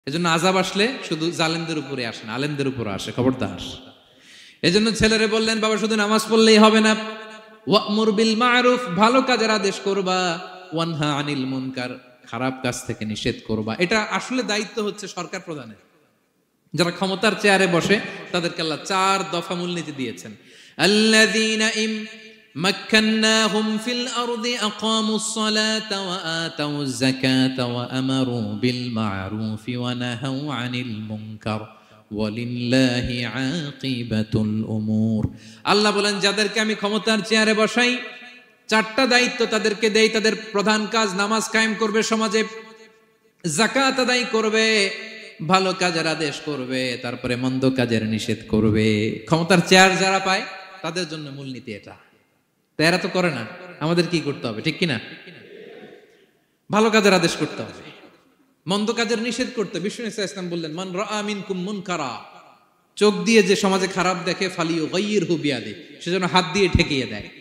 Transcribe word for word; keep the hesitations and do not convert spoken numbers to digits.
এজন্য আযাব আসলে শুধু জালেমদের উপরে আসে না, আলেমদের উপরে আসে, খবরদার। এজন্য ছেলেরে বললেন, বাবা শুধু নামাজ পড়লেই হবে না, ওয়া'মুর বিল মা'রুফ, ভালো কাজের আদেশ করবা, ওয়ানহা আনিল মুনকার, খারাপ কাজ থেকে নিষেধ করবা। এটা আসলে দায়িত্ব হচ্ছে সরকার প্রধানের। যারা ক্ষমতার চেয়ারে বসে তাদেরকে আল্লাহ চার দফা মূলনীতি দিয়েছেন। আল্লাযীনা ইম মাক্কান্নাহুম ফিল আরদি আকামুস সালাতা ওয়া আতাউয যাকাতা ওয়া আমারু বিল মা'রুফি ওয়া নাহাউ আনিল মুনকার ওয়ালিল্লাহি আকিবাতুল উমুর। আল্লাহ বলেন, যাদেরকে আমি ক্ষমতার চেয়ারে বসাই, চারটা দায়িত্ব তাদেরকে দেই। তাদের প্রধান কাজ নামাজ কায়েম করবে, সমাজে যাকাত আদায় করবে, ভালো কাজের আদেশ করবে, তারপরে মন্দ কাজের নিষেধ করবে। ক্ষমতার চেয়ার যারা পায় তাদের জন্য মূলনীতি এটা। তো এরা তো করে না, আমাদের কি করতে হবে, ঠিক কিনা? ভালো কাজের আদেশ করতে হবে, মন্দ কাজের নিষেধ করতে। বিষ্ণু ইসলাম বললেন, মান রাআ মিনকুম মুনকারা, চোখ দিয়ে যে সমাজে খারাপ দেখে, ফালিয়ুগাইয়িরহু বিয়াদিহি, সেজন্য হাত দিয়ে ঠেকিয়ে দেয়।